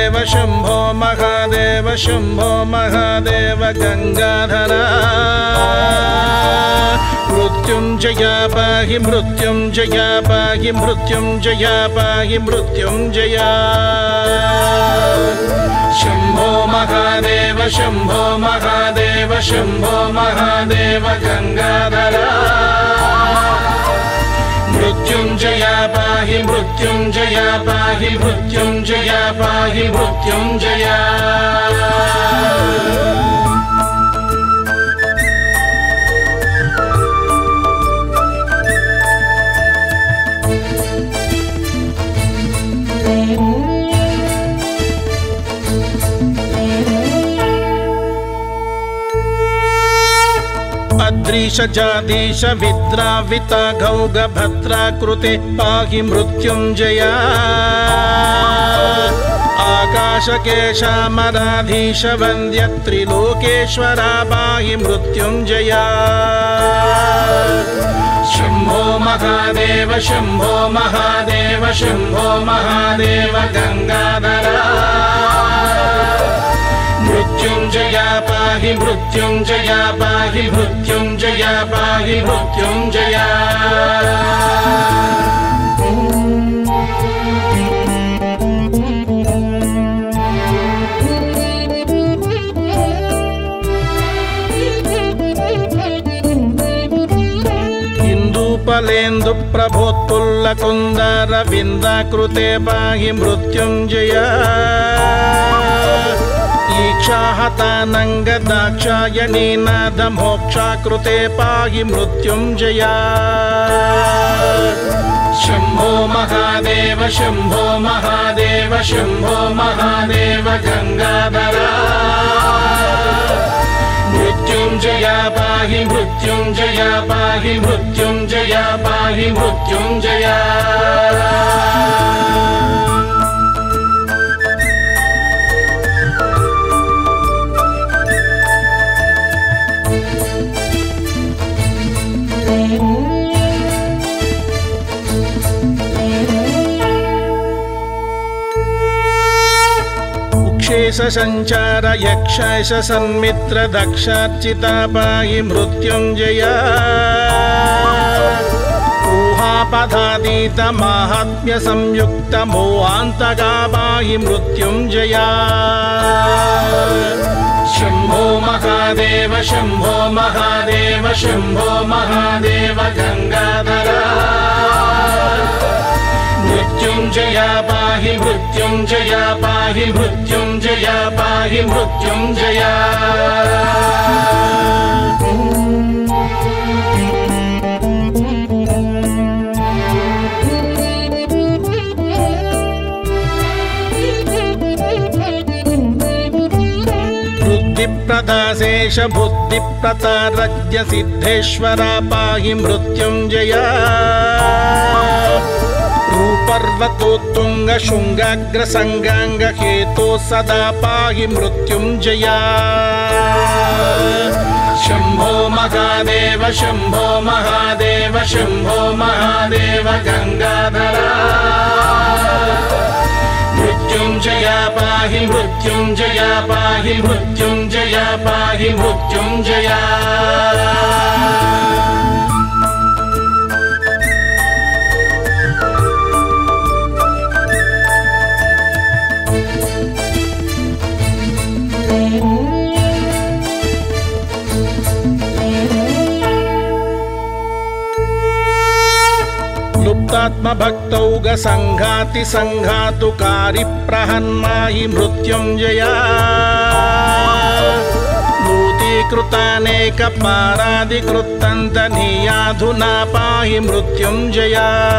महादेव शंभो महादेव शंभो महादेव गंगाधरा मृत्युंजय पाहि मृत्युंजय पाहि मृत्युंजय पाहि मृत्युंजय शंभो महादेव शंभो महादेव शंभो महादेव गंगाधरा मृत्युंजय पाहि मृत्युंजय पाहि मृत्युंजय पाहि मृत्युंजय अद्रीश जादीश विद्राविता गौग भद्रा कृते पाहि मृत्युंजय आकाश केशामराधीश वन्द्य त्रिलोकेश्वरा पाहि मृत्युंजय शंभो महादेव शंभो महादेव शंभो महादेव गंगाधरा मृत्युंजय पाहि मृत्युंजय पाहि मृत्युंजय पाहि मृत्युंजय इंदुपलेन्दु प्रभोत्पुल्ल कुंदर विंदाकृते पाहि मृत्युंजय ईक्षाहतानंग दाक्षायणी नाद मोक्षाकृते पाहि मृत्युंजय शंभो महादेव शंभो महादेव शंभो महादेव गंगाधरा मृत्युंजय पाहि मृत्युंजय पाहि मृत्युंजय पाहि मृत्युंजय शेष संचार यक्षैष सन्मित्र दक्षार्चिता पाहि मृत्युंजय ऊहापधातीत माहात्म्य संयुक्त मोहान्तगा पाहि मृत्युंजय शंभो महादेव शंभो महादेव शंभो महादेव गंगाधरा मृत्युंजय पाहि मृत्युंजय पाहि मृत्युंजय पाहि मृत्युंजय बुद्धिप्रदाशेष बुद्धिप्रतारज्ञ सिद्धेश्वरा पाहि मृत्युंजय रूपर्वतोत्तुंग शुंगाग्र संगांग हेतो सदा पाहि मृत्युंजय शंभो महादेव शंभो महादेव शंभो महादेव गंगाधरा मृत्युंजय पाहि मृत्युंजय पाहि मृत्युंजय पाहि मृत्युंजय लुप्तात्म भक्तौग संघाति संघातुकारी प्रहन्माहि मृत्युंजय नूतीकृतानेक पारादिकृत्तन्तनीयाधुना पाहि मृत्युंजय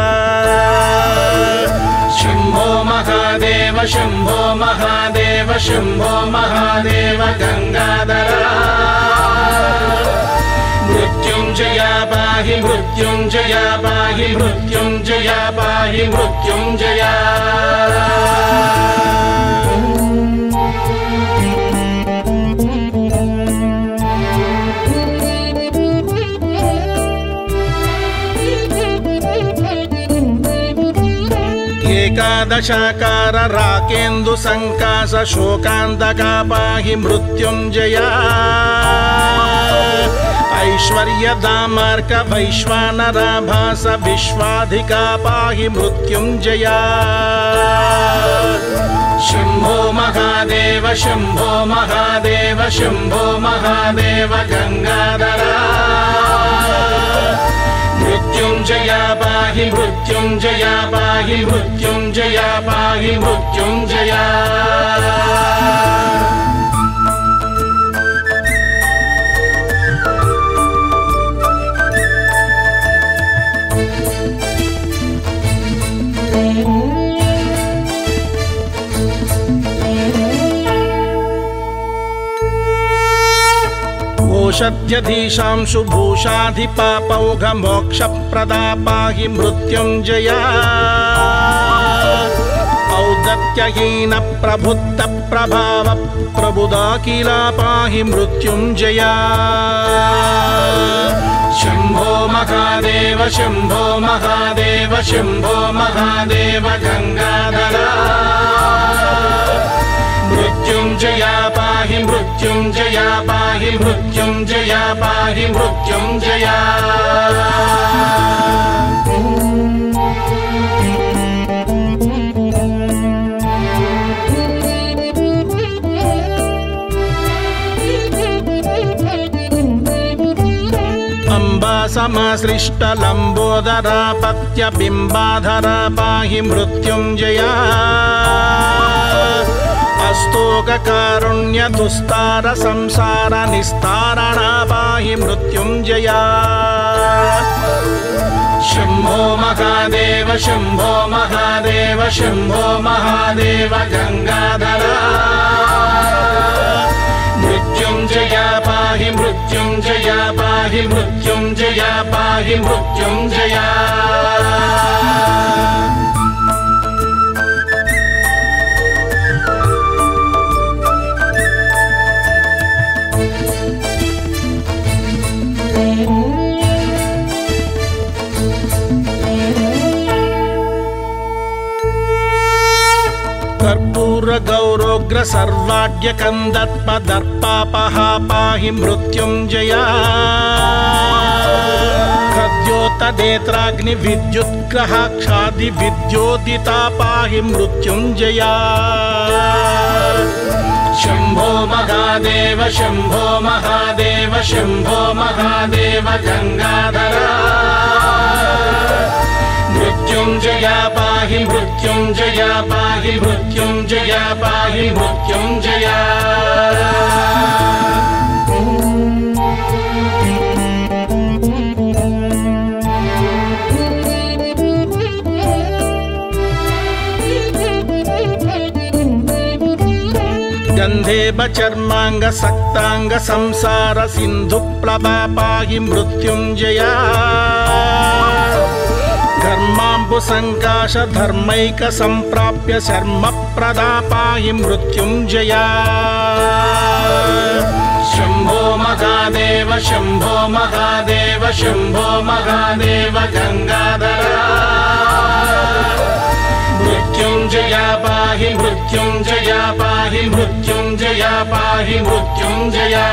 शंभो महादेव शंभो महादेव शंभो महादेव गंगाधरा मृत्युंजय पाहि मृत्युंजय पाहि मृत्युंजय पाहि मृत्युंजय ఏకాదశాకార రాకేందు సంకాశ శోకాంతకా పాహి మృత్యుంజయా ఐశ్వర్యదామార్క వైశ్వానరాభాస విశ్వాధికా పాహి మృత్యుంజయా శంభో మహాదేవ శంభో మహాదేవ శంభో మహాదేవ గంగాధరా మృత్యుంజయా పాహి మృత్యుంజయా పాహి మృత్యుంజయా పాహి మృత్యుంజయా ఓషధ్యధీశాంశు భూషాధిపాపౌఘ మోక్షప్రదా పాహి మృత్యుంజయా ఔదత్యహీన ప్రబుద్ధ ప్రభావ ప్రబుదాఖిలా పాహి మృత్యుంజయా శంభో మహాదేవ శంభో మహాదేవ శంభో మహాదేవ గంగాధరా మృత్యుంజయా పాహి మృత్యుంజయా పాహి మృత్యుంజయా పాహి మృత్యుంజయా అంబాసమాశ్లిష్ట లంబోదరా పత్య బింబాధరా పాహి మృత్యుంజయా అస్తోకారుణ్య దుస్తార సంసార నిస్తారణ పాహి మృత్యుంజయా శంభో మహాదేవ శంభో మహాదేవ శంభో మహాదేవ గంగాధరా మృత్యుంజయా పాహి మృత్యుంజయా పాహి మృత్యుంజయా పాహి మృత్యుంజయా కర్పూర గౌరోగ్ర సర్వాడ్య కందత్పదర్పాపహ పాహి మృత్యుంజయా ఖద్యోతనేత్రాగ్ని విద్యుత్గ్రహాక్షాది విద్యోదితా పాహి మృత్యుంజయా శంభో మహాదేవ శంభో మహాదేవ శంభో మహాదేవ గంగాధరా మృత్యుంజయా పాహి మృత్యుంజయా పాహి మృత్యుంజయా పాహి మృత్యుంజయా గంధేబ చర్మాంగ సక్తాంగ సంసార సింధు ప్లవా పాహి మృత్యుంజయా ధర్మాంబు సంకాశ ధర్మైక సంప్రాప్య శర్మ ప్రదా పాహి మృత్యుంజయా శంభో మహాదేవ శంభో మహాదేవ శంభో మహాదేవ గంగాధరా మృత్యుంజయా పాహి మృత్యుంజయా పాహి మృత్యుంజయా పాహి మృత్యుంజయా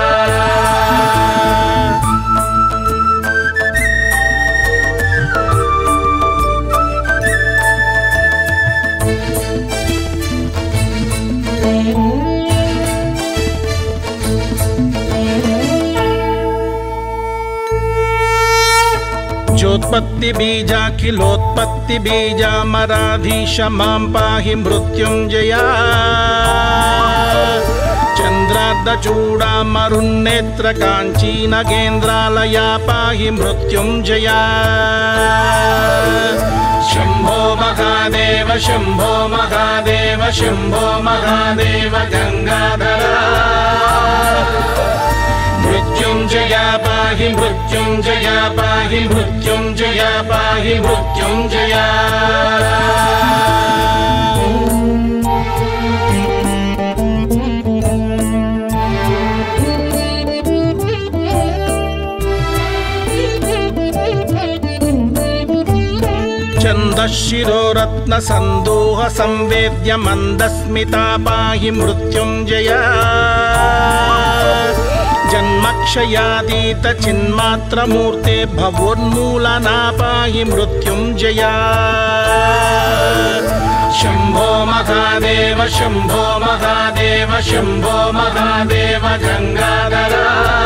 జ్యోత్పత్తి బీజాఖిలోత్పత్తి బీజామరాధీశ మాం పాహి మృత్యుంజయా చంద్రార్ధచూడామరున్నేత్ర కాంచీనగేంద్రాలయా పాహి మృత్యుంజయా శంభో మహాదేవ శంభో మహాదేవ శంభో మహాదేవ గంగాధరా మృత్యుంజయా పాహి మృత్యుంజయా పాహి మృత్యుంజయా పాహి మృత్యుంజయా మందశిరోరత్న సందోహ సంవేద్య మందస్మితా పాహి మృత్యుంజయా జన్మక్షయాదీత చిన్మాత్రమూర్తే భవోన్మూలనా పాహి మృత్యుంజయా శంభో మహాదేవ శంభో మహాదేవ శంభో మహాదేవ గంగాధరా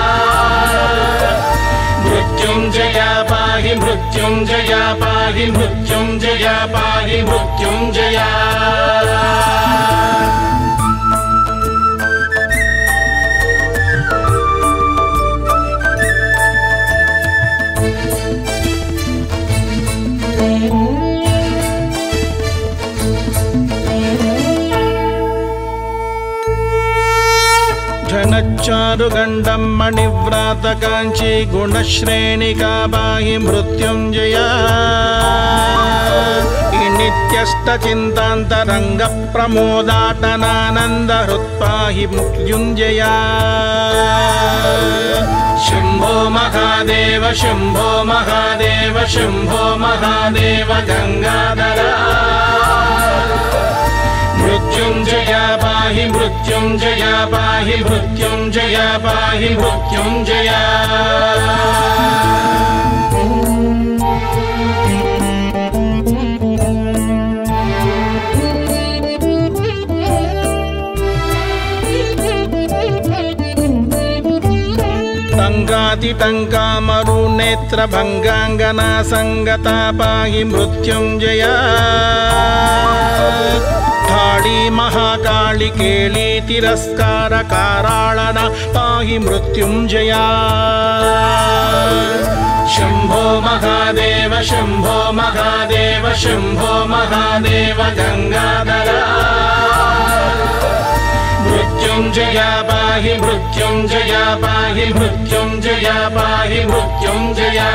మృత్యుంజయా పాహి మృత్యుంజయా పాహి మృత్యుంజయా పాహి మృత్యుంజయా ఘనచ్చారుగండం మణివ్రాత కాంచీ గుణశ్రేణికా పాహి మృత్యుంజయా ఈ నిత్యష్ట చింతాంతరంగ ప్రమోదాటనానంద హృత్పాహి మృత్యుంజయా శంభో మహాదేవ శంభో మహాదేవ శంభో మహాదేవ గంగాధరా మృత్యుంజయా పాహి మృత్యుంజయా పాహి మృత్యుంజయా పాహి మృత్యుంజయా టంకామరు నేత్ర భంగాంగనా సంగతా పాహి మృత్యుంజయా ధాళీ మహాకాళి కేళీ తిరస్కార కారాళన పాహి మృత్యుంజయా శంభో మహాదేవ శంభో మహాదేవ శంభో మహాదేవ గంగాధరా మృత్యుంజయా పాహి మృత్యుంజయా పాహి మృత్యుంజయా పాహి మృత్యుంజయా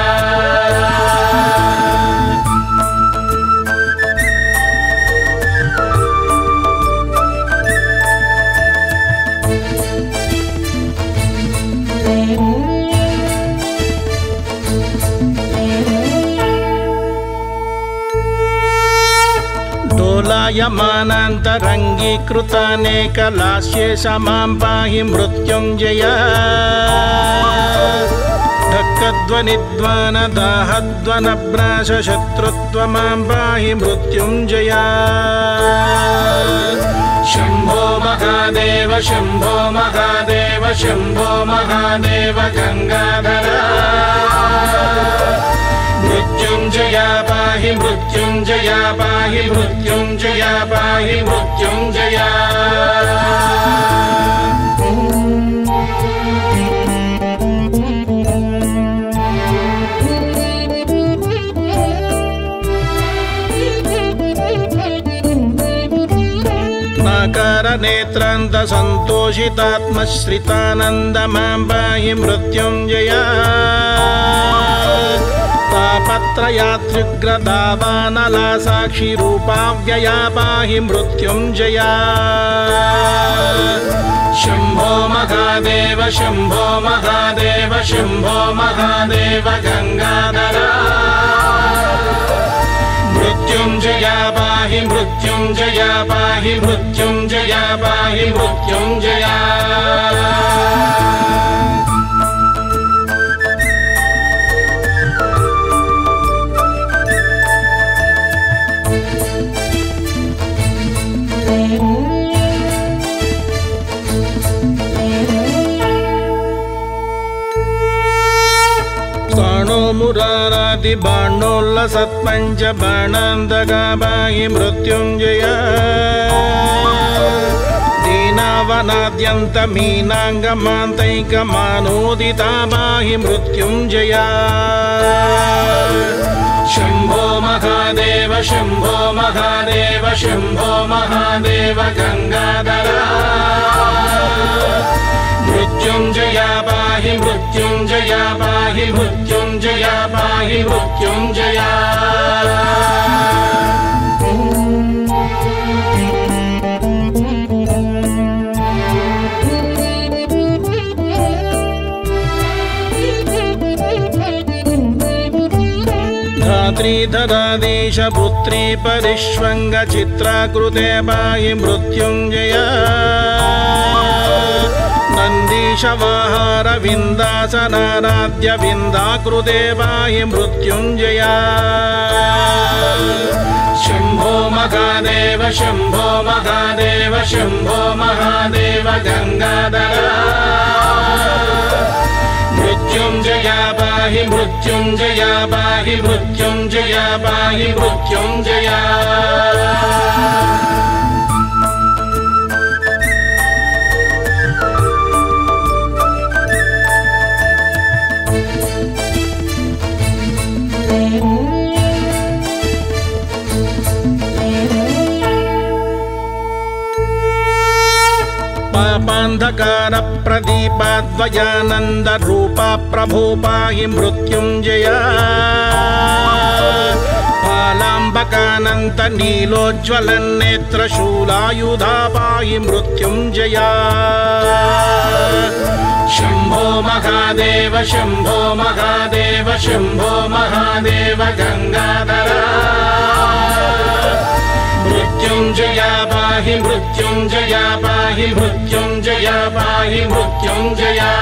డోలాయమానాంతరంగీకృతానేకలాస్యేష మాం పాహి మృత్యుంజయా ధక్కధ్వనిధ్వాన దాహధ్వన భ్రాశ శత్రుత్వ మాం పాహి మృత్యుంజయా శంభో మహాదేవ శంభో మహాదేవ శంభో మహాదేవ గంగాధరా మృత్యుంజయా పాహి మృత్యుంజయా పాహి మృత్యుంజయా పాహి మృత్యుంజయా నాకార నేత్రాంత సంతోషితాత్మశ్రితానంద మాం పాహి మృత్యుంజయా తాపత్రయాత్రిగ్రదావానలా సాక్షి రూపావ్యయా పాహి మృత్యుంజయా శంభో మహాదేవ శంభో మహాదేవ శంభో మహాదేవ గంగాధరా మృత్యుంజయా పాహి మృత్యుంజయా పాహి మృత్యుంజయా పాహి మృత్యుంజయా మురారాది బాణోల్ల సత్పంచ బాణాంతగా పాహి మృత్యుంజయా దీనావనాద్యంత మీనాంగమాంతైక మానోదితా పాహి మృత్యుంజయా శంభో మహాదేవ శంభో మహాదేవ శంభో మహాదేవ గంగాధరా మృత్యుంజయా పాహి మృత్యుంజయా పాహి మృత్యుంజయా పాహి మృత్యుంజయా श्रीधराधीशपुत्री परिष्वङ्गचित्राकृते पाहि मृत्युञ्जया नन्दीशवाहारविन्दासनाराध्य विन्दाकृते पाहि मृत्युञ्जया शम्भो महादेव शम्भो महादेव शम्भो महादेव गङ्गाधरा मृत्युञ्जया पाहि मृत्युञ्जया पाहि मृत्युञ्जया पाहि मृत्युञ्जया पापान्धकार प्रदीपाद्वयानन्द रूपा प्रभो पाहि मृत्युञ्जया पालाम्बकानन्त नीलोज्ज्वलन्नेत्र शूलायुधा पाहि मृत्युञ्जया शम्भो महादेव शम्भो महादेव शम्भो महादेव गङ्गाधरा मृत्युञ्जया पाहि मृत्युञ्जया पाहि मृत्युञ्जया पाहि मृत्युञ्जया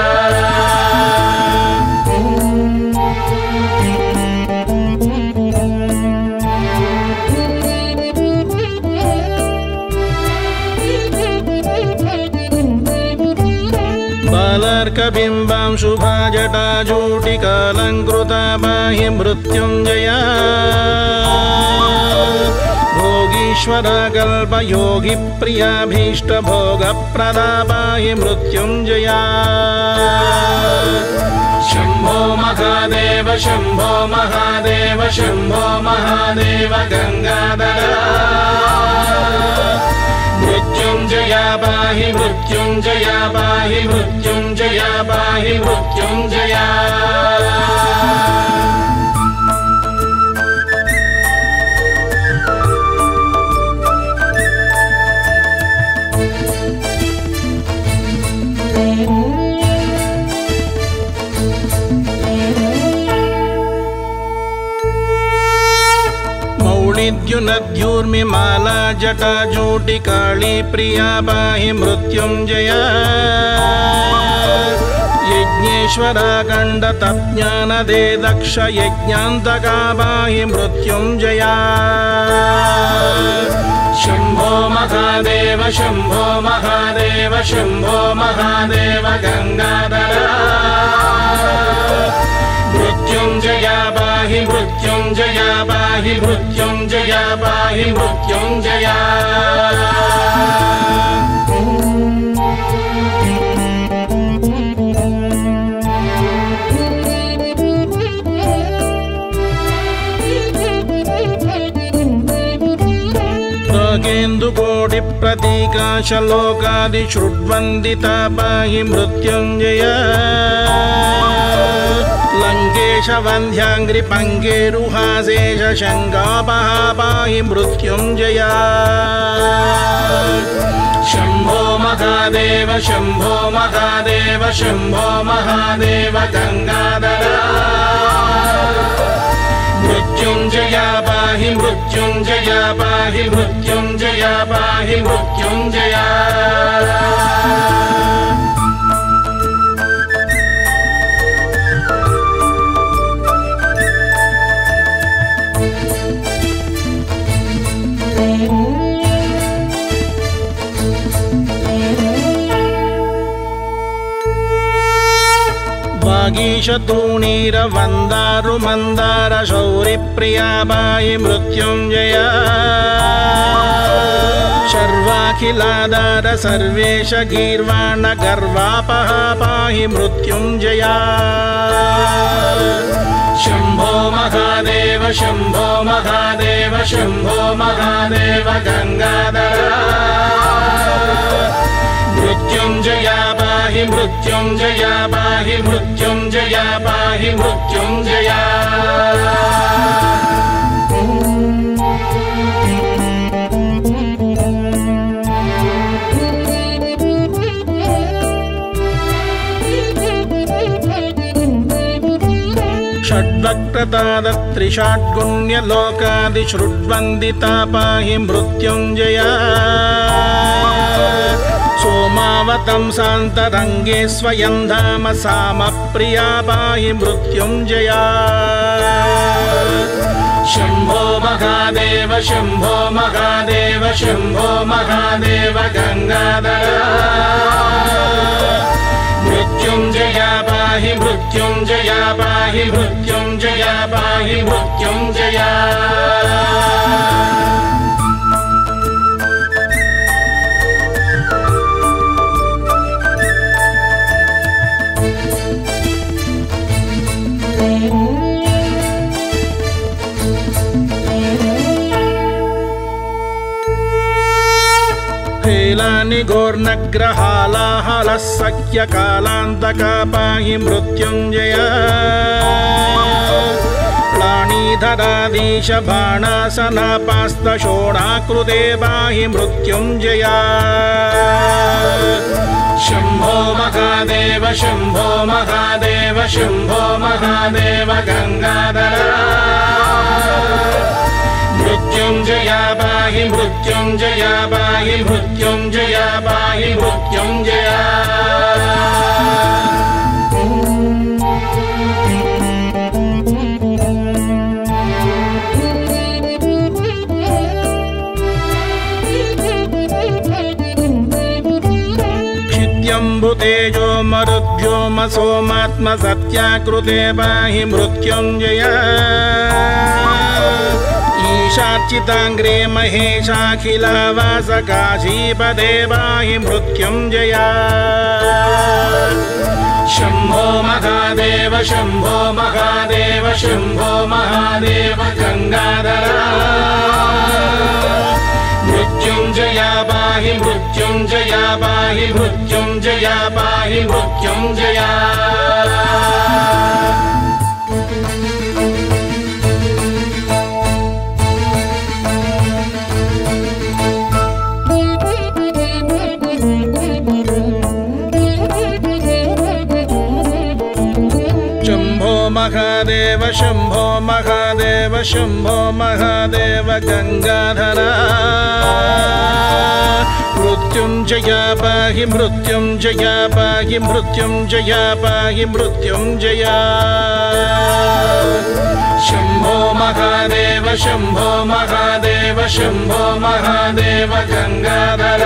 बालार्कबिम्बां शुभाजटाजूटिकालङ्कृता पाहि मृत्युञ्जया भोगीश्वरा कल्पयोगी प्रियाभीष्टभोगप्रदा पाहि मृत्युञ्जया शम्भो महादेव शम्भो महादेव शम्भो महादेव गङ्गाधरा मृत्युञ्जया पाहि मृत्युञ्जया पाहि मृत्युञ्जया पाहि मृत्युञ्जया मौलिद्युनद्यूर्मिमाला जटाजूटिकाळी प्रिया पाहि मृत्युञ्जया यज्ञेश्वरा खण्डतज्ञानदे दक्ष यज्ञान्तका पाहि मृत्युञ्जया शम्भो महादेव शम्भो महादेव शम्भो महादेव गङ्गाधरा मृत्युञ्जया पाहि मृत्युञ्जया पाहि मृत्युञ्जया पाहि मृत्युञ्जया केन्दुकोटिप्रतीकाशलोकादिश्रुड्वन्दिता पाहि मृत्युञ्जया लङ्केशवन्ध्याङ्घ्रिपङ्गेरुहासेश शङ्गापहा पाहि मृत्युञ्जया शम्भो महादेव शम्भो महादेव शम्भो महादेव गङ्गाधरा मृत्युञ्जया पाहि मृत्युञ्जया पाहि मृत्युञ्जया पाहि मृत्युञ्जया वागीशतूणीरवन्दारुमन्दार शौरिप्रिया पाहि मृत्युञ्जया शर्वाखिलाधार सर्वेश गीर्वाण गर्वापहा पाहि मृत्युञ्जया शम्भो महादेव शम्भो महादेव शम्भो महादेव गङ्गाधरा मृत्युञ्जया पाहि मृत्युञ्जया पाहि मृत्युञ्जया पाहि मृत्युञ्जया षड्वक्रतादत्रिषाड्गुण्यलोकादिश्रुड्वन्दिता पाहि मृत्युञ्जया सोमावतं सान्तरङ्गे स्वयं धाम सामप्रिया पाहि मृत्युञ्जया शम्भो महादेव शम्भो महादेव शम्भो महादेव गंगाधर मृत्युञ्जया पाहि मृत्युञ्जया पाहि मृत्युञ्जया पाहि मृत्युञ्जया हेलानि घोर्नग्रहालाहलः सख्यकालान्तका पाहि मृत्युञ्जया प्लाणीधराधीश बाणासनापास्तशोणाकृते पाहि मृत्युञ्जया शम्भो महादेव शम्भो महादेव शम्भो महादेव गंगाधर मृत्युञ्जया पाहि मृत्युञ्जया पाहि मृत्युञ्जया पाहि मृत्युञ्जया क्षित्यम्बुतेजो मरुद्व्योम सोमात्म सत्याकृते पाहि मृत्युञ्जया ईशार्चिताङ्ग्रे महेशाखिलावासकाशीपदे पाहि मृत्युञ्जया शम्भो महादेव शम्भो महादेव शम्भो महादेव गंगाधर मृत्युञ्जया पाहि मृत्युञ्जया पाहि मृत्युञ्जया पाहि मृत्युञ्जया महादेव शम्भो महादेव शम्भो महादेव गंगाधर मृत्युञ्जया पाहि मृत्युञ्जया पाहि मृत्युञ्जया पाहि मृत्युञ्जया शम्भो महादेव शम्भो महादेव शम्भो महादेव गंगाधर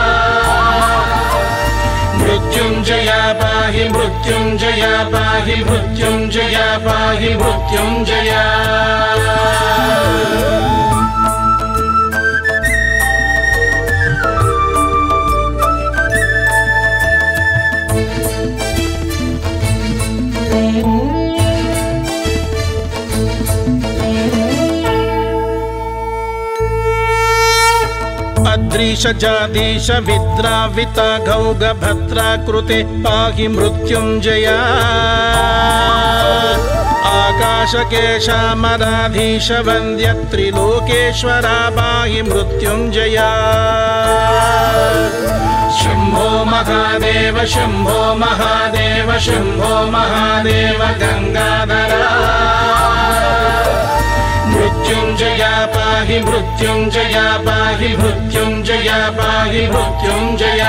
मृत्युञ्जया पाहि मृत्युञ्जया पाहि मृत्युञ्जया पाहि मृत्युञ्जया अद्रीश जातीश विद्राविता गौगभद्राकृते पाहि मृत्युञ्जया आकाशकेशामराधीश वन्द्य त्रिलोकेश्वरा पाहि मृत्युञ्जया शम्भो महादेव शम्भो महादेव शम्भो महादेव गंगाधर मृत्युञ्जया पाहि मृत्युञ्जया पाहि मृत्युञ्जया पाहि मृत्युञ्जया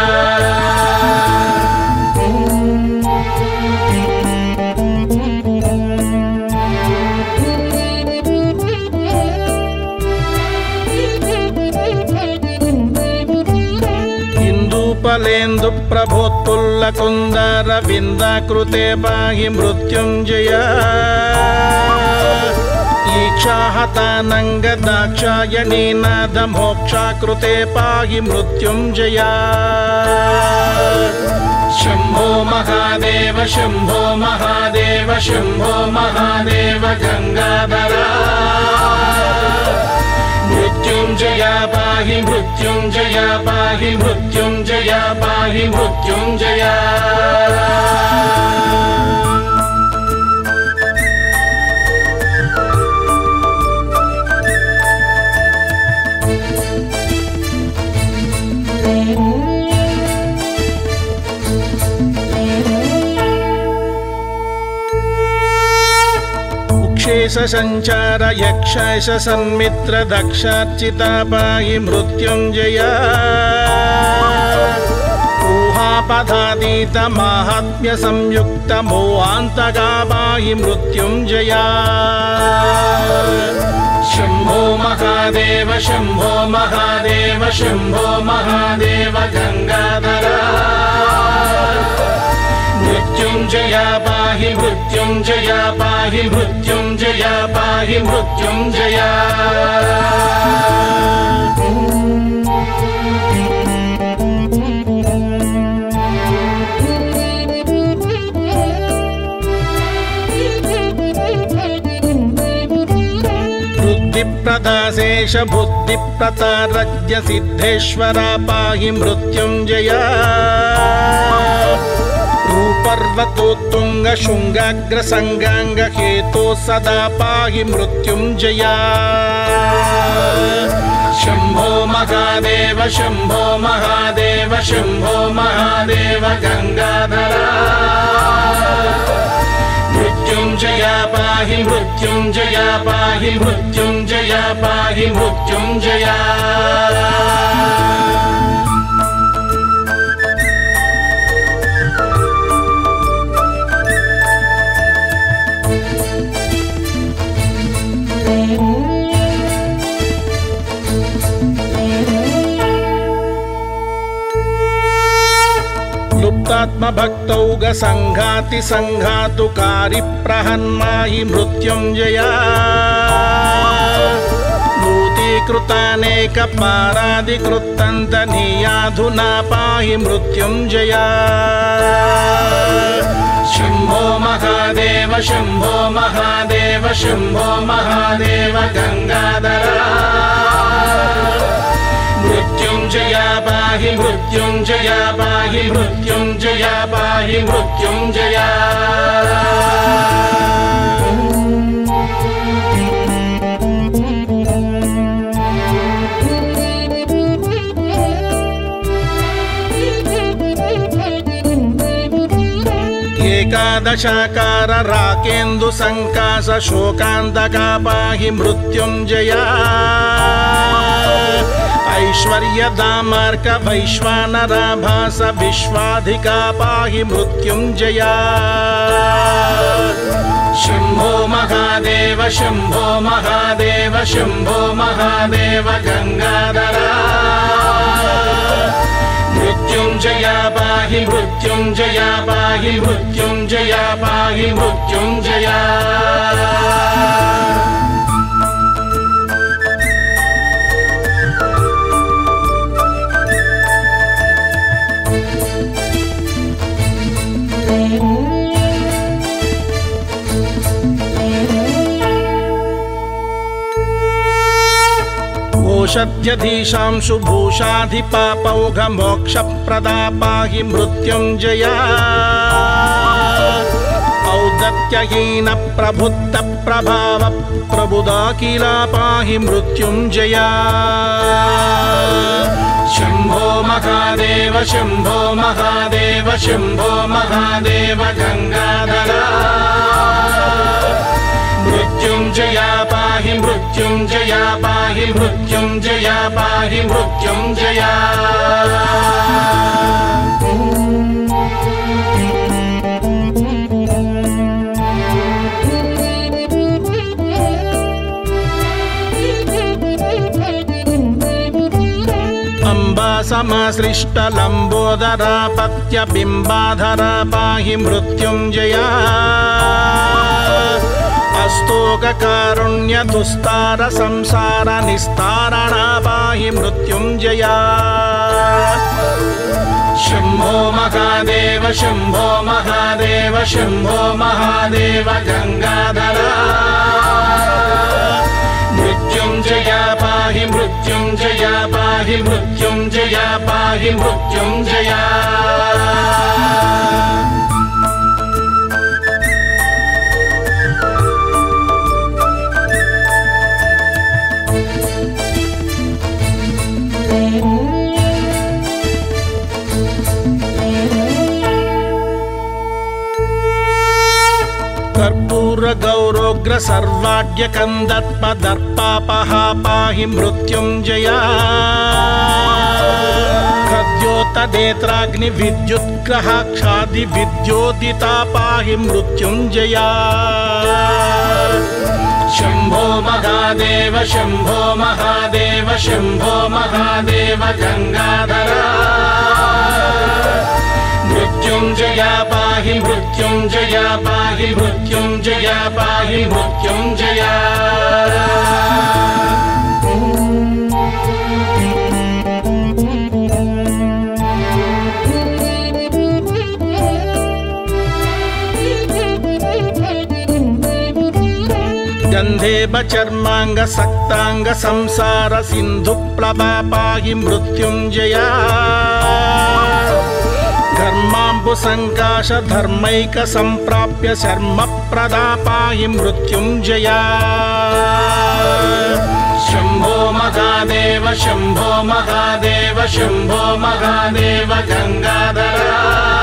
इंदुपलेन्दु प्रभोत्पुल्लकुन्दारविन्दाकृते पाहि मृत्युञ्जया ईक्षाहतानङ्गदाक्षायणीनाथमोक्षाकृते पाहि मृत्युञ्जया शम्भो महादेव शम्भो महादेव शम्भो महादेव गंगाधर मृत्युञ्जया पाहि मृत्युञ्जया पाहि मृत्युञ्जया पाहि मृत्युञ्जया శేష సంచార యక్ష సన్మిత్ర దక్షార్చిత పాహి మృత్యుంజయ ఊహాపదాతీత మాహాత్మ్య సంయుక్త మోహాంతగా పాహి మృత్యుంజయ శంభో మహాదేవ శంభో మహాదేవ శంభో మహాదేవ గంగాధర మృత్యుంజయ పాహి మృత్యుంజయ పాహి మృత్యుంజయ పాహి మృత్యుంజయ ప్రదాశేష బుద్ధి ప్రతారజ్ఞ సిద్ధేశ్వర పాహి మృత్యుంజయ రూపర్వతోత్తుంగ శృంగాగ్ర సంగాంగ హేతో సదా పాహి మృత్యుంజయ శంభో మహాదేవ శంభో మహాదేవ శంభో మహాదేవ గంగాధర మృత్యుంజయ పాహి మృత్యుంజయ పాహి మృత్యుంజయ పాహి మృత్యుంజయ లుప్తాత్మభక్తౌగ సంఘాతి సంఘాతుకారి ప్రహన్మాహి మృత్యుంజయ నూతీకృతానేక పారాదికృత్తంతనీయాధునా పాహి మృత్యుంజయ శంభో మహాదేవ శంభో మహాదేవ శంభో మహాదేవ గంగాధర మృత్యుంజయ పాహి మృత్యుంజయ పాహి మృత్యుంజయ పాహి మృత్యుంజయ ఏకాదశాకార రాకేందు సంకాశ శోకాంతకా పాహి మృత్యుంజయ ఐశ్వర్యదామార్క వైశ్వానరాభాస విశ్వాధికా పాహి మృత్యుంజయ శంభో మహాదేవ శంభో మహాదేవ శంభో మహాదేవ గంగాధర మృత్యుంజయ పాహి మృత్యుంజయ పాహి మృత్యుంజయ పాహి మృత్యుంజయ ఓషధ్యధీశాంశు భూషాధిపాపౌఘ మోక్షప్రదా పాహి మృత్యుంజయ ఔదత్యహీన ప్రబుద్ధ ప్రభావ ప్రబుదాఖిలా పాహి మృత్యుంజయ శంభో మహాదేవ శంభో మహాదేవ శంభో మహాదేవ గంగాధర మృత్యుంజయ పాహి మృత్యుంజయ పాహి మృత్యుంజయ పాహి మృత్యుంజయ అంబా సమాశ్లిష్ట లంబోదరా పత్య బింబాధరా పాహి మృత్యుంజయ అస్తోక కారుణ్య దుస్తార సంసార నిస్తారణ పాహి మృత్యుంజయ శంభో మహాదేవ శంభో మహాదేవ శంభో మహాదేవ గంగాధర మృత్యుంజయ పాహి మృత్యుంజయ పాహి మృత్యుంజయ పాహి మృత్యుంజయ कर्पूर गौरोग्र सर्वाढ्यकन्दर्पदर्पापः पाहि मृत्युञ्जया खद्योतनेत्राग्नि विद्युत्ग्रहाक्षादि विद्योदिता पाहि मृत्युञ्जया शम्भो महादेव शम्भो महादेव शम्भो महादेव गंगाधरा मृत्युञ्जया पाहि मृत्युञ्जया पाहि मृत्युञ्जया पाहि मृत्युञ्जया गन्धेव चर्मांग सक्तांग संसार सिंधु प्लवा पाहि मृत्युञ्जया धर्मांबु संकाश धर्मैक संप्राप्य शर्म प्रदा पाहि मृत्युञ्जया शम्भो महादेव शम्भो महादेव शम्भो महादेव गंगाधरा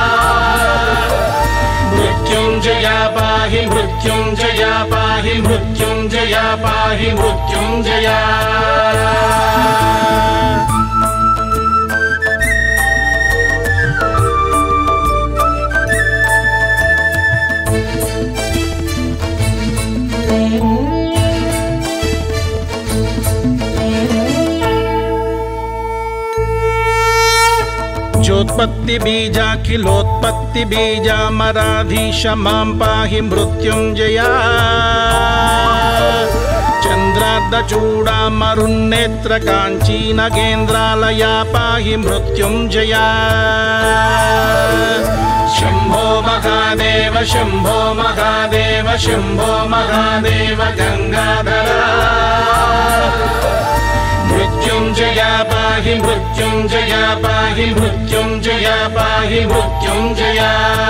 मृत्युञ्जया पाहि मृत्युञ्जया पाहि मृत्युञ्जया पाहि मृत्युञ्जया ज्योत्पत्ति बीजाखिलोत्पत्ति बीजामराधीश मां पाहि मृत्युञ्जया चन्द्रार्धचूडामरुन्नेत्र काञ्ची नगेन्द्रालया पाहि मृत्युञ्जया शम्भो महादेव शम्भो महादेव शम्भो महादेव गंगाधरा मृत्युञ्जया पाहि मृत्युञ्जया पाहि मृत्युञ्जया पाहि मृत्युञ्जया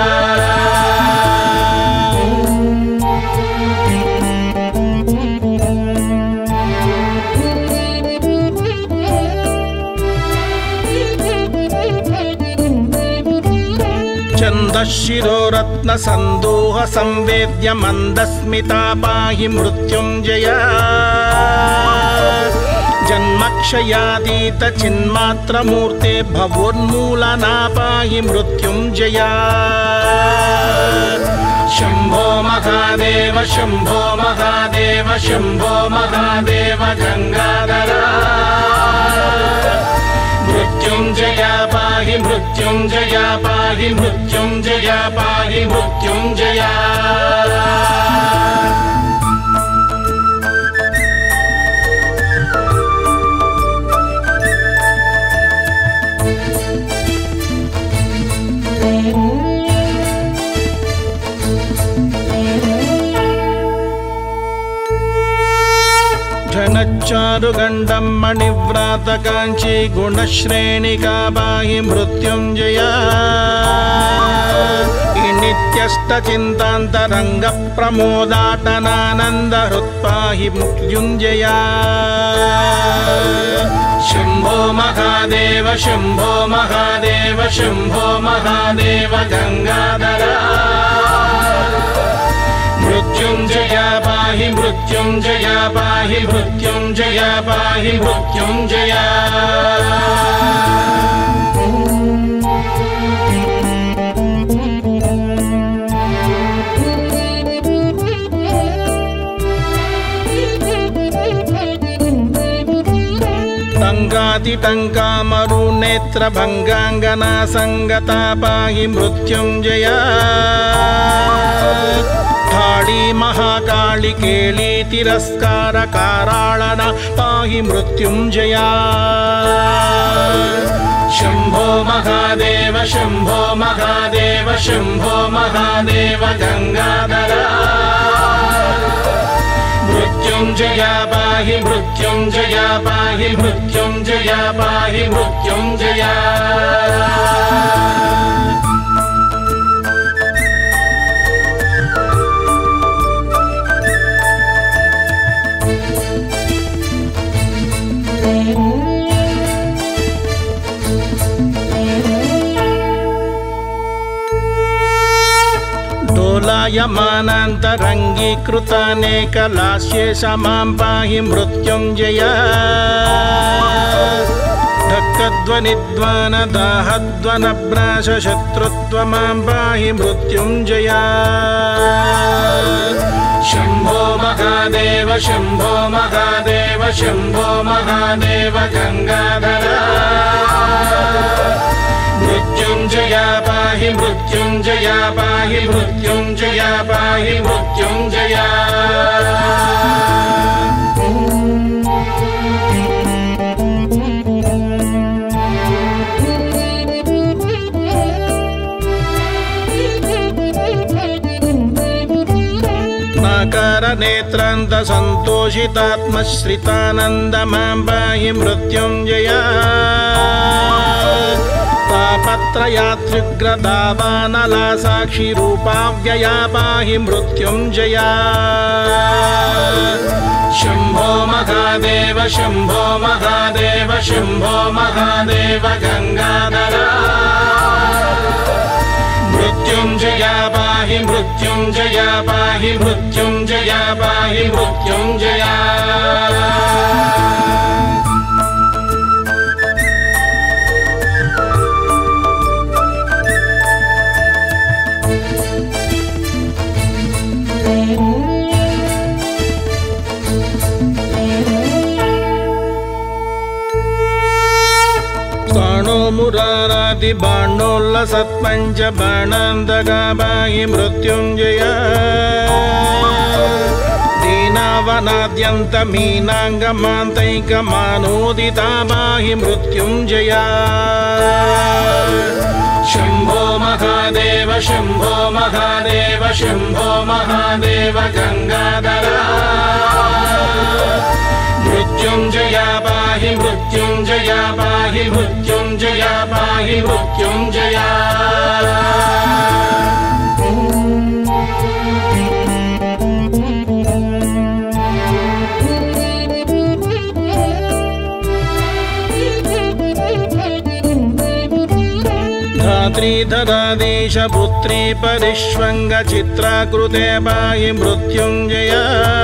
छन्दश्शिरोरत्न संदोह संवेद्य मंदस्मिता पाहि मृत्युञ्जया जन्मक्षयातीत चिन्मात्रमूर्ते भवोन्मूलना पाहि मृत्युञ्जया शम्भो महादेव शम्भो महादेव शम्भो महादेव गंगाधरा मृत्युञ्जया पाहि मृत्युञ्जया पाहि मृत्युञ्जया पाहि मृत्युञ्जया घनच्चारुगण्डं मणिव्रात काञ्ची गुणश्रेणिका पाहि मृत्युञ्जया नित्यष्टचिन्तान्तरङ्ग प्रमोदाटनानन्द हृत्पाहि मृत्युञ्जया शम्भो महादेव शम्भो महादेव शम्भो महादेव गंगाधरा मृत्युञ्जया पाहि मृत्युञ्जया पाहि मृत्युञ्जया पाहि मृत्युञ्जया टङ्कातिटङ्कामरुनेत्र भङ्गाङ्गना संगता पाहि मृत्युञ्जया काली महाकाली केली तिरस्कार काराळना पाहि मृत्युञ्जया शम्भो महादेव शम्भो महादेव शम्भो महादेव गंगाधरा मृत्युञ्जया पाहि मृत्युञ्जया पाहि मृत्युञ्जया पाहि मृत्युञ्जया डोलायमानान्तरङ्गीकृतानेकलास्ये समां पाहि मृत्युञ्जय धक्कध्वनिध्वानदाहध्वनभ्राशशत्रुत्वमां पाहि मृत्युञ्जय शम्भो महादेव शम्भो महादेव शम्भो महादेव गंगाधर मृत्युञ्जय पाहि मृत्युञ्जय पाहि मृत्युञ्जय पाहि मृत्युञ्जय नेत्रान्त सन्तोषितात्मश्रितानन्द मां पाहि मृत्युञ्जय तापत्रयात्युग्रदावानला साक्षि रूपाव्यया पाहि मृत्युञ्जय शम्भो महादेव शम्भो महादेव शम्भो महादेव गंगाधर मृत्युञ्जय पाहि मृत्युञ्जय पाहि मृत्युञ्जय पाहि मृत्युञ्जय मुरारादि बाणोल्लसत्पञ्च बाणान्तका पाहि मृत्युञ्जय दीनावनाद्यन्तमीनाङ्गमान्तैकमानोदिता पाहि मृत्युञ्जय शम्भो महादेव शम्भो महादेव शम्भो महादेव गंगाधर मृत्युञ्जय पाहि मृत्युञ्जय पाहि मृत्युञ्जय पाहि मृत्युञ्जय धात्रीधरादेश पुत्री परिष्वङ्गचित्राकृते पाहि मृत्युञ्जय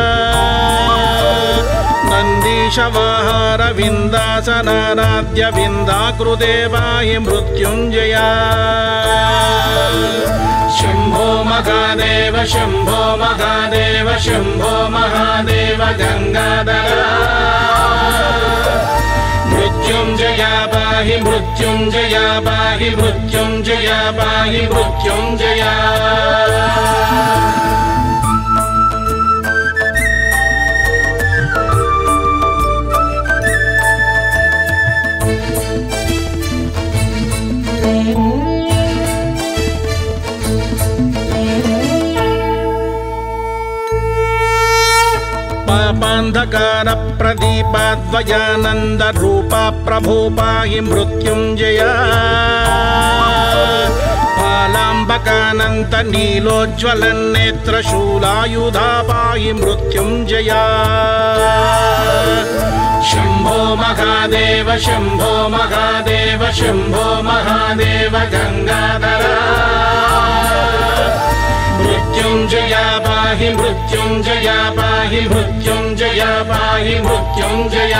नन्दीशवाहारविन्दासनाराध्य विन्दाकृते पाहि मृत्युञ्जय शम्भो महादेव शम्भो महादेव शम्भो महादेव गंगाधर मृत्युञ्जय पाहि मृत्युञ्जय पाहि मृत्युञ्जय पाहि मृत्युञ्जय पापान्धकार प्रदीपाद्वयानन्द रूपा प्रभो पाहि मृत्युञ्जय फालाम्बकानन्त नीलोज्ज्वलन्नेत्रशूलायुधा पाहि मृत्युञ्जय शम्भो महादेव शम्भो महादेव शम्भो महादेव गंगाधर मृत्युञ्जय पाहि मृत्युञ्जय पाहि मृत्युञ्जय पाहि मृत्युञ्जय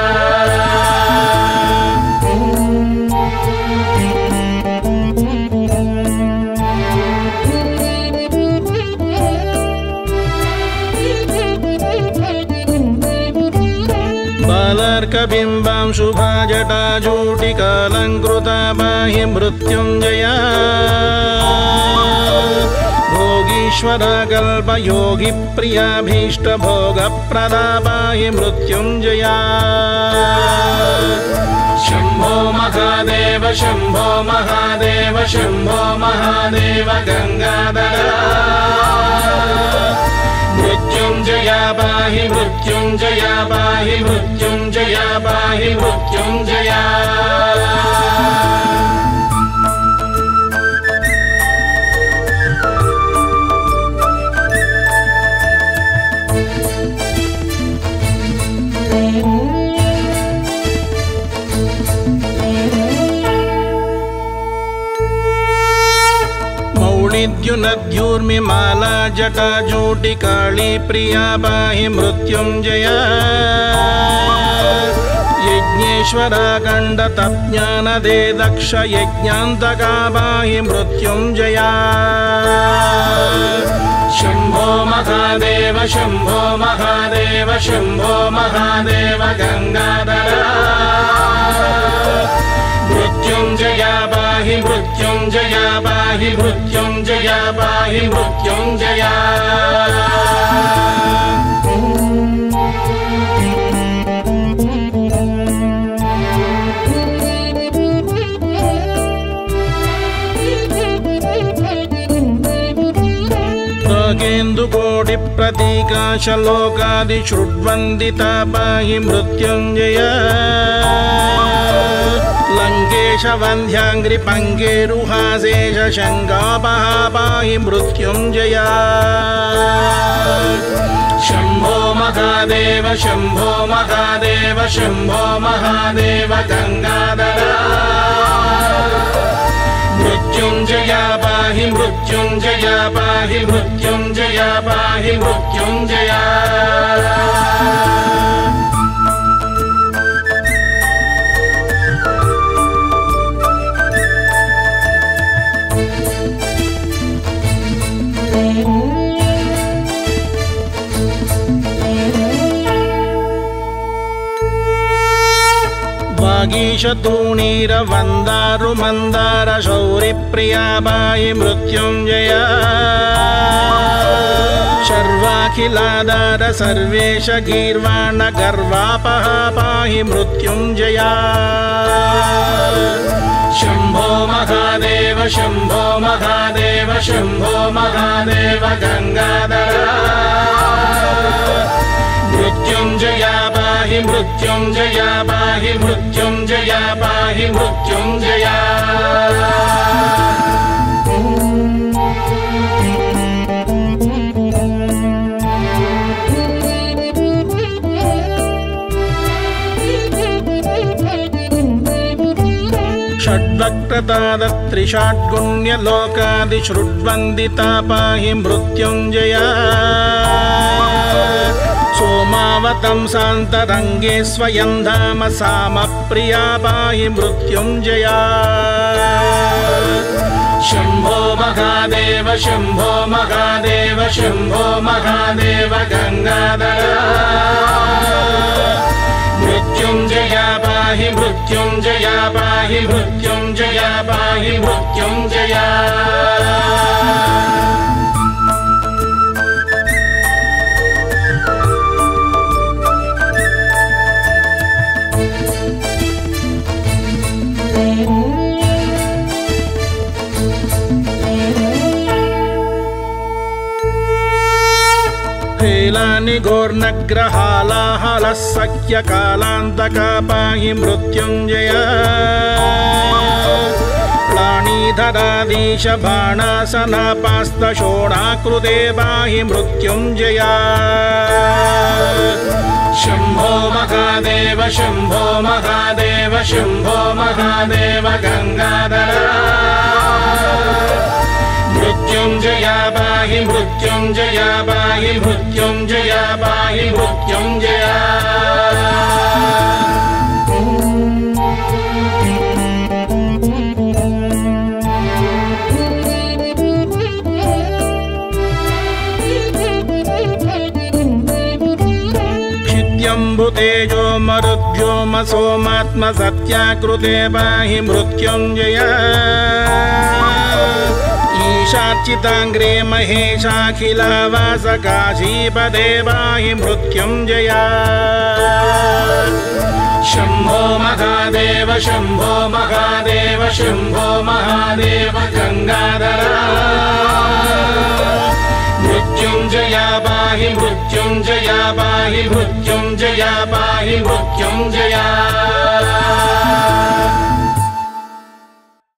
बालार्कबिम्बां शुभाजटाजूटिकालङ्कृता पाहि मृत्युञ्जय भोगीश्वरा कल्पयोगी प्रियाभीष्टभोगप्रदा पाहि मृत्युञ्जय शम्भो महादेव शम्भो महादेव शम्भो महादेव गंगाधर मृत्युञ्जय पाहि मृत्युञ्जय पाहि मृत्युञ्जय पाहि मृत्युञ्जय नद्यूर्मिमाला जटाजूटि काली प्रिया पाहि मृत्युञ्जया यज्ञेश्वराखण्डतज्ञानदे दक्ष यज्ञान्तका पाहि मृत्युञ्जया शम्भो महादेव शम्भो महादेव शम्भो महादेव गंगाधरा मृत्युञ्जया पाहि मृत्युञ्जया पाहि मृत्युञ्जया पाहि मृत्युञ्जया केन्दुकोटि प्रतीकाशलोकादि श्रुड्वन्दिता पाहि मृत्युञ्जया लङ्केश वन्ध्याङ्घ्रि पङ्केरुहासेश शङ्गापहा पाहि मृत्युञ्जया शम्भो महादेव शम्भो महादेव शम्भो महादेव गंगाधरा मृत्युञ्जया पाहि मृत्युञ्जया पाहि मृत्युञ्जया पाहि मृत्युञ्जया वागीशतूणीर वन्दारु मन्दार शौरिप्रिया पाहि मृत्युञ्जया शर्वाखिलाधार सर्वेश गीर्वाण गर्वापहा पाहि मृत्युञ्जया शम्भो महादेव शम्भो महादेव शम्भो महादेव गंगाधरा मृत्युञ्जया पाहि मृत्युञ्जया पाहि मृत्युञ्जया पाहि मृत्युञ्जया षड्वक्त्रतादत्रिषाड्गुण्यलोकादि श्रुड्वन्दिता पाहि मृत्युञ्जया सोमावतं सान्तरङ्गे स्वयं धाम सामप्रिया पाहि मृत्युञ्जया शम्भो महादेव शम्भो महादेव शम्भो महादेव गंगाधरा मृत्युञ्जया पाहि मृत्युञ्जया पाहि मृत्युञ्जया पाहि मृत्युञ्जया हेलानि घोर्नग्रहालाहलः सख्यकालान्तका पाहि मृत्युञ्जया प्लाणीधराधीश बाणासनापास्तशोणाकृते पाहि मृत्युञ्जया शम्भो महादेव शम्भो महादेव शम्भो महादेव गंगाधरा मृत्युञ्जया पाहि मृत्युञ्जया पाहि मृत्युञ्जया पाहि मृत्युञ्जया क्षित्यम्बुतेजो मरुद्व्योम सोमात्म सत्याकृते पाहि मृत्युञ्जया ईशाच्युताङ्ग्रे महेशाखिलावास काशीपदे पाहि मृत्युञ्जया शम्भो महादेव शम्भो महादेव शम्भो महादेव गंगाधरा मृत्युञ्जया पाहि मृत्युञ्जया पाहि मृत्युञ्जया पाहि मृत्युञ्जया